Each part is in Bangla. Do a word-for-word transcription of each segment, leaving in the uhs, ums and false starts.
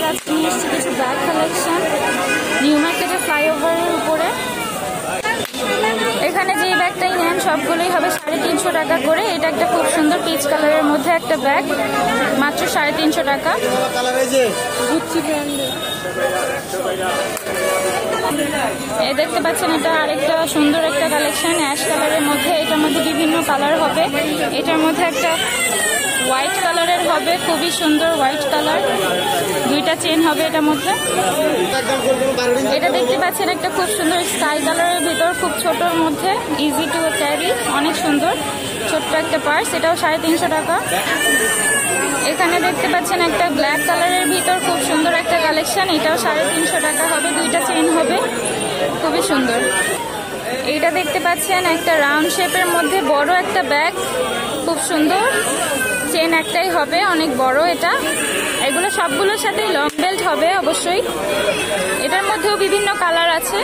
আজকে নিয়ে এসেছি কিছু ব্যাগ কালেকশন নিউ মার্কেটের ফ্লাইওভারের উপরে। এখানে যে ব্যাগটাই নেন সবগুলোই হবে সাড়ে তিনশো টাকা করে। এটা একটা খুব সুন্দর পিচ কালারের মধ্যে একটা ব্যাগ, মাত্র সাড়ে তিনশো টাকা। এই দেখতে পাচ্ছেন এটা আরেকটা সুন্দর একটা কালেকশন অ্যাশ কালারের মধ্যে। এটার মধ্যে বিভিন্ন কালার হবে। এটার মধ্যে একটা হোয়াইট কালারের হবে, খুবই সুন্দর হোয়াইট কালার, দুইটা চেন হবে এটার মধ্যে। এটা দেখতে পাচ্ছেন একটা খুব সুন্দর স্কাই কালারের ভিতর, খুব ছোটর মধ্যে, ইজি টু ক্যারি, অনেক সুন্দর ছোট্ট একটা পার্স, এটাও সাড়ে তিনশো টাকা। এখানে দেখতে পাচ্ছেন একটা ব্ল্যাক কালারের ভিতর খুব সুন্দর একটা কালেকশন, এটাও সাড়ে তিনশো টাকা হবে, দুইটা চেন হবে, খুবই সুন্দর। এইটা দেখতে পাচ্ছেন একটা রাউন্ড শেপের মধ্যে বড় একটা ব্যাগ, খুব সুন্দর, চেন একটাই হবে, অনেক বড় এটা। এগুলো সবগুলোর সাথেই লং বেল্ট হবে অবশ্যই। এটার মধ্যেও বিভিন্ন কালার আছে।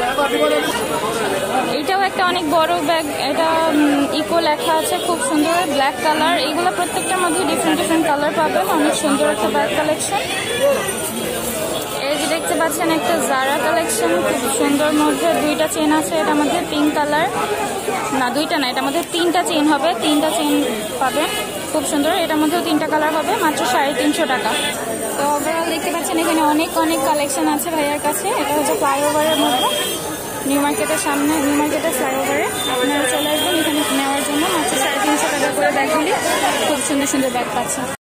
এটাও একটা অনেক বড় ব্যাগ, এটা ইকো লেখা আছে, খুব সুন্দর ব্ল্যাক কালার। এগুলো প্রত্যেকটার মধ্যে ডিফারেন্ট ডিফারেন্ট কালার পাবেন, অনেক সুন্দর একটা ব্যাগ কালেকশন। এই যে দেখতে পাচ্ছেন একটা জারা কালেকশন, খুব সুন্দর মধ্যে দুইটা চেন আছে, এটার মধ্যে পিঙ্ক কালার, না দুইটা না, এটার মধ্যে তিনটা চেন হবে, তিনটা চেন পাবেন, খুব সুন্দর। এটার মধ্যেও তিনটা কালার হবে, মাত্র সাড়ে তিনশো টাকা। তো ওভারঅল দেখতে পাচ্ছেন এখানে অনেক অনেক কালেকশন আছে ভাইয়ার কাছে। এটা হচ্ছে ফ্লাইওভারের মধ্যে, নিউ মার্কেটের সামনে, নিউ মার্কেটের ফ্লাইওভারে আপনারা চলে আসবেন এখানে নেওয়ার জন্য। মাত্র সাড়ে তিনশো টাকা করে ব্যাগগুলি, খুব সুন্দর সুন্দর ব্যাগ পাচ্ছেন।